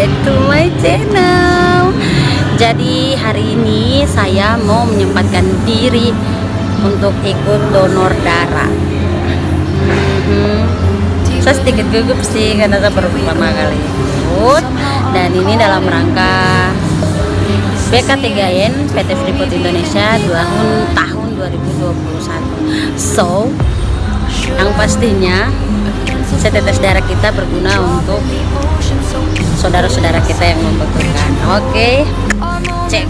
back to my channel. Jadi hari ini saya mau menyempatkan diri untuk ikut donor darah. Saya sedikit gugup sih karena saya baru pertama kali ikut, dan ini dalam rangka BK3N PT Freeport Indonesia tahun 2021. So, yang pastinya setetes darah kita berguna untuk saudara-saudara kita yang membutuhkan. Oke, cek.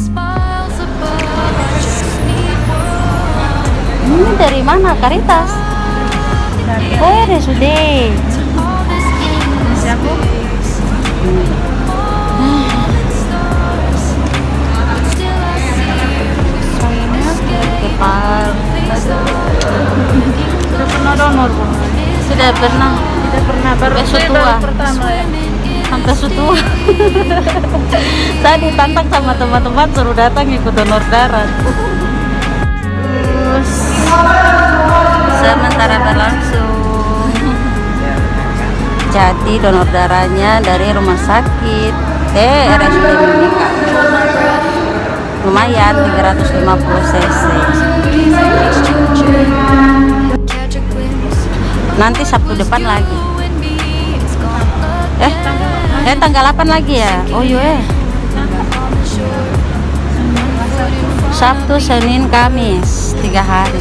Ini dari mana, Karitas? Oh, RSUD. Siapa? Sudah pernah donor, Bu? Sudah pernah. Baru tua. Pertama ya. Sampai sutua. Saya ditantang sama teman-teman suruh datang ikut donor darah. Terus sementara berlangsung. Jadi donor darahnya dari rumah sakit RSUD Mimika. Lumayan 350 cc. Nanti Sabtu depan lagi. Tanggal 8 lagi ya. Oh iya. Sabtu, Senin, Kamis, 3 hari.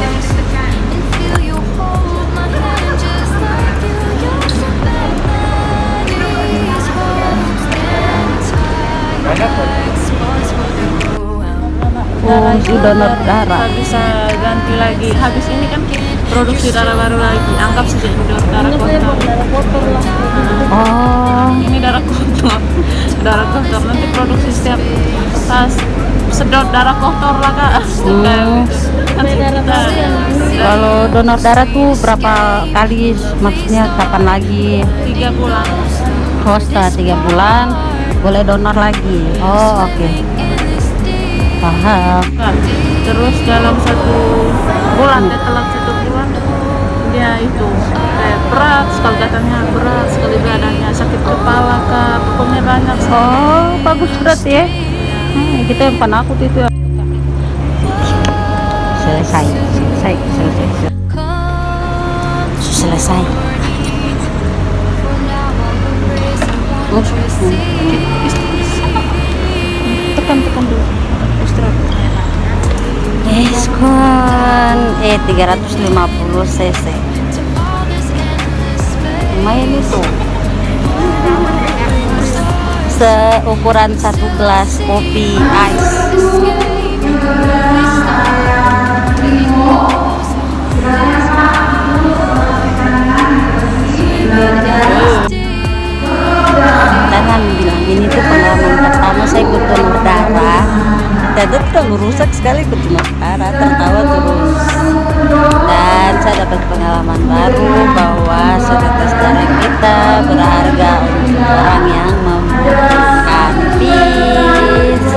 Donor darah bisa ganti lagi. Habis ini kan produksi darah baru lagi. Anggap saja ini darah kotor. Oh, ini darah kotor. Darah kotor nanti produksi setiap pas sedot darah kotor lah, Kak. Nanti kita, kalau donor darah tuh berapa kali? Maksudnya kapan lagi? 3 bulan. Oh, setelah 3 bulan boleh donor lagi. Oh, oke. Paham. Nah, terus dalam 1 bulan, telat 1 bulan dia itu kayak berat sekali, katanya berat sekali badannya, sakit kepala, Kak. Pokoknya banyak. Oh, bagus berarti ya. Kita yang penakut itu ya. Selesai. Tekan dulu. Eskon 350 cc. Lumayan itu. Seukuran 1 gelas kopi ice. Jangan bilang ini tuh pengalaman pertama saya ikut donor darah. Dada terlalu rusak sekali ikut donor darah, tertawa terus. Dan saya dapat pengalaman baru bahwa setetes darah kita berharga untuk orang yang membutuhkan. Peace.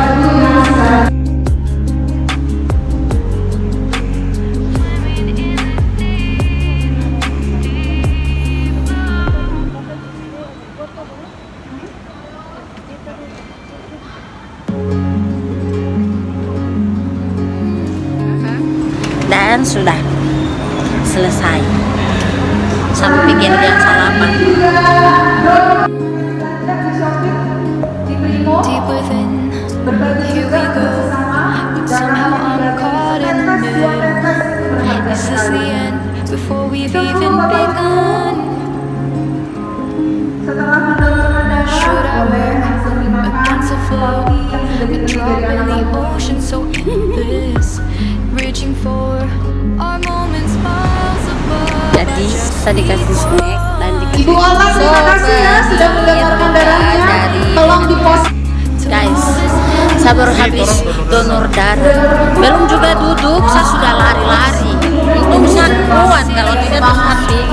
Dan sudah selesai sampai bikin yang salaman. Deep within, here we go. But somehow I'm caught in the middle. Is this the end before we've even begun? Should I work against the flow? A drop in the ocean so endless, reaching for our moments miles above. Jadi saya dikasih snack dan dikasih Ibu Ola, terima kasih ya sudah mendaftarkan darahnya. Tolong dipost. Guys, saya baru habis donor darah, belum juga duduk saya sudah lari-lari. Untung saya kuat, kalau tidak terus habis.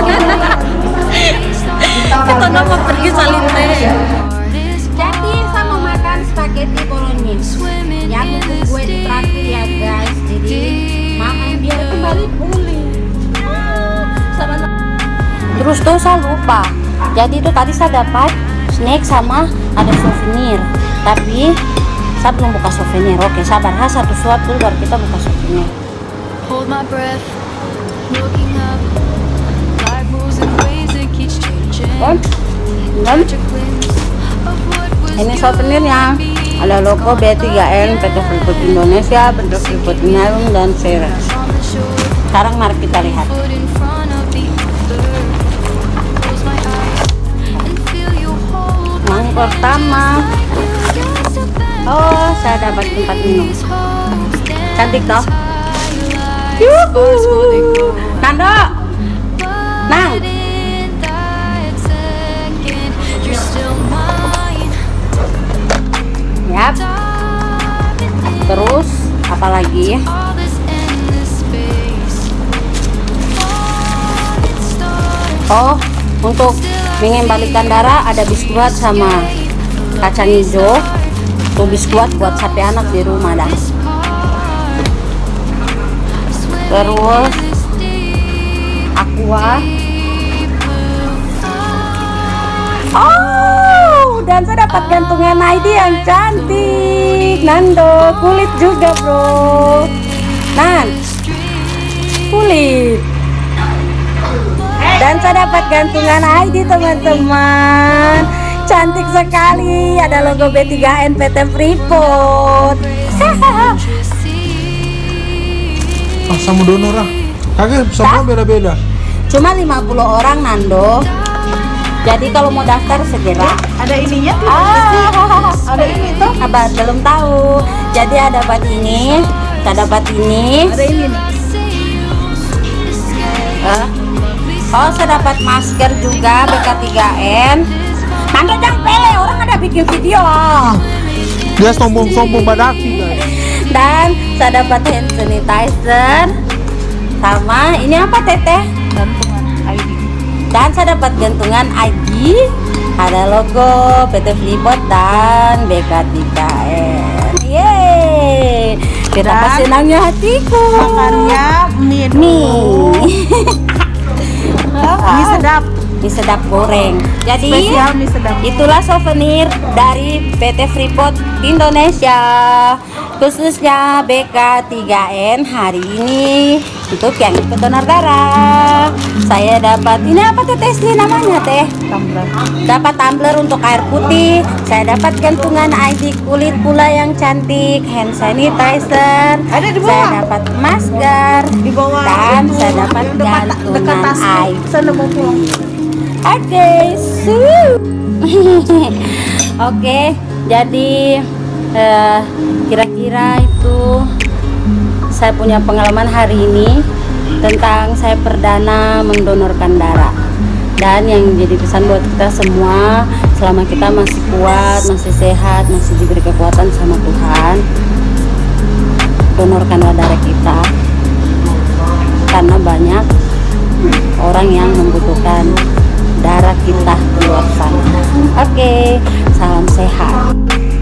Kita mau pergi salinte. Jadi saya mau makan spaghetti bolognese. Ya, gue ditraktir ya guys. Jadi makan biar kembali pulih. Terus tuh saya lupa. Jadi itu tadi saya dapat snack sama ada souvenir. Tapi saya belum buka souvenir. Oke, sabar, satu suap dulu baru kita buka souvenir. Hold my breath, looking up. Life moves in ways that keeps changing. Catch a glimpse of what was Ini yours souvenirnya. Ada logo B3N, PT Freeport Indonesia, PT Freeport Inalum, dan Ceres. on the shore. Sekarang mari kita lihat. Foot in front of the other. Close my eyes and feel you hold my Yang pertama, oh saya dapat tempat minum. Cantik toh? Yuhu. Nando, Nang. Yap. Terus apalagi? Oh, untuk mengembalikan darah ada biskuit sama kacang hijau. Tuh biskuit buat sampai anak di rumah dah. Terus aqua. Oh, dan saya dapat gantungan ID yang cantik. Nando, kulit juga bro. Nan, kulit. Dan saya dapat gantungan ID teman-teman. Cantik sekali, ada logo B3N PT Freeport. Sama donor ah. Kagak semua beda-beda. Cuma 50 orang Nando. Jadi kalau mau daftar segera. Ada ininya tuh. Ada ini tuh. Abah belum tahu. Jadi ada dapat ini, saya dapat ini. Ada ini nih. Oh, saya dapat masker juga BK3N. Nando jangan pele, orang ada bikin video. Dia sombong-sombong badaki guys. Dan saya dapat hand sanitizer. Sama ini apa teteh? Gantungan ID. Dan saya dapat gantungan ID. Ada logo PT Freeport dan BK3N. Yeay. Betapa senangnya hatiku. Makannya mie dulu. Mie sedap. Mie sedap goreng. Jadi Spesial mie sedap. itulah souvenir dari PT Freeport Indonesia, khususnya BK3N hari ini untuk yang ikut donor darah. Saya dapat ini apa teteh Sri namanya teh? Tumbler. Dapat tumbler untuk air putih. Saya dapat gantungan ID kulit pula yang cantik, hand sanitizer. Ada di Saya bawah. dapat masker. Di bawah Dan itu, saya dapat yang dekat gantungan tasnya. ID. Sana mau pulang. Oke, Oke, jadi kira-kira itu saya punya pengalaman hari ini tentang saya perdana mendonorkan darah. Dan yang jadi pesan buat kita semua, selama kita masih kuat, masih sehat, masih diberi kekuatan sama Tuhan, donorkanlah darah kita, karena banyak orang yang membutuhkan darah kita di luar sana. Oke, salam sehat.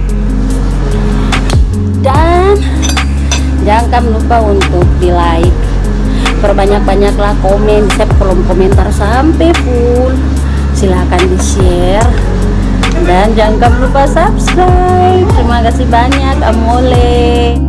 Dan jangan lupa untuk di like, perbanyak-banyaklah komen, share, kolom komentar sampai full. Silahkan di share dan jangan lupa subscribe. Terima kasih banyak, amole.